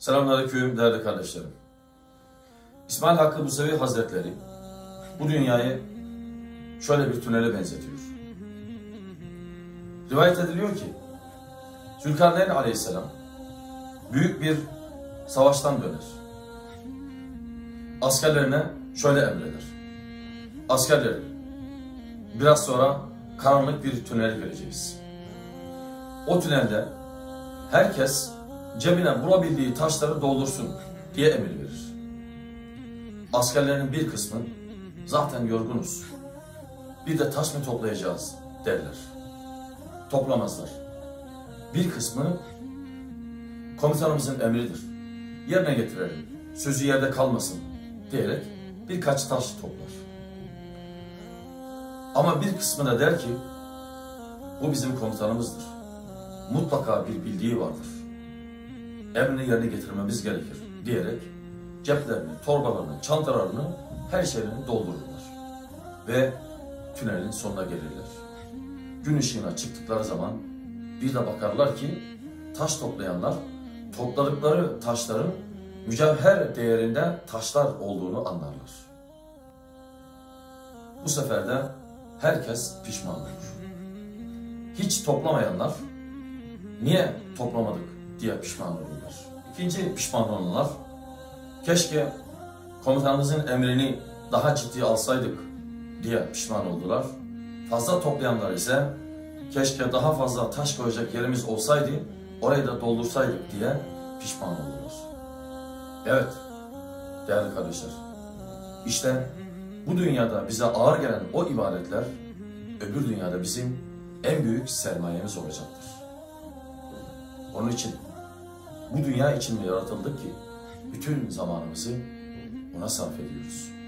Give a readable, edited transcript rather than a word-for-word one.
Selamünaleyküm değerli kardeşlerim. İsmail Hakkı Musevi Hazretleri bu dünyayı şöyle bir tünele benzetiyor. Rivayet ediliyor ki Zülkarneyn Aleyhisselam büyük bir savaştan döner. Askerlerine şöyle emreder. Askerlerim, biraz sonra karanlık bir tünele gireceğiz. O tünelde herkes cebine bulabildiği taşları doldursun diye emir verir. Askerlerin bir kısmı zaten yorgunuz, bir de taş mı toplayacağız derler. Toplamazlar. Bir kısmı komutanımızın emridir, yerine getirelim, sözü yerde kalmasın diyerek birkaç taş toplar. Ama bir kısmı da der ki bu bizim komutanımızdır, mutlaka bir bildiği vardır, emrini yerine getirmemiz gerekir diyerek ceplerini, torbalarını, çantalarını, her şeylerini doldururlar. Ve tünelin sonuna gelirler. Gün ışığına çıktıkları zaman bir de bakarlar ki taş toplayanlar topladıkları taşların mücevher değerinde taşlar olduğunu anlarlar. Bu sefer de herkes pişman olur. Hiç toplamayanlar niye toplamadık diye pişman olurlar. İkinci pişman olanlar keşke komutanımızın emrini daha ciddiye alsaydık diye pişman oldular. Fazla toplayanlar ise keşke daha fazla taş koyacak yerimiz olsaydı, orayı da doldursaydık diye pişman oldular. Evet değerli kardeşler, işte bu dünyada bize ağır gelen o ibadetler öbür dünyada bizim en büyük sermayemiz olacaktır. Onun için bu dünya için mi yaratıldık ki bütün zamanımızı ona sarf ediyoruz?